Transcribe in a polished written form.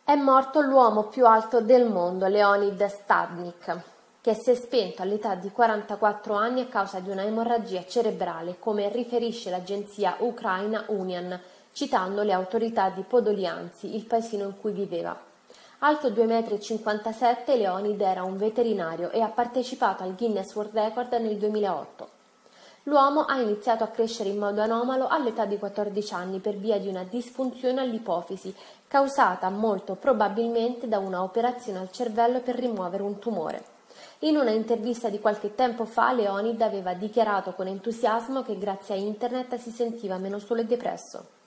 È morto l'uomo più alto del mondo, Leonid Stadnik, che si è spento all'età di 44 anni a causa di una emorragia cerebrale, come riferisce l'agenzia Ukraina Union, citando le autorità di Podolianzi, il paesino in cui viveva. Alto 2,57 m, Leonid era un veterinario e ha partecipato al Guinness World Record nel 2008. L'uomo ha iniziato a crescere in modo anomalo all'età di 14 anni per via di una disfunzione all'ipofisi, causata molto probabilmente da una operazione al cervello per rimuovere un tumore. In una intervista di qualche tempo fa, Leonid aveva dichiarato con entusiasmo che grazie a internet si sentiva meno solo e depresso.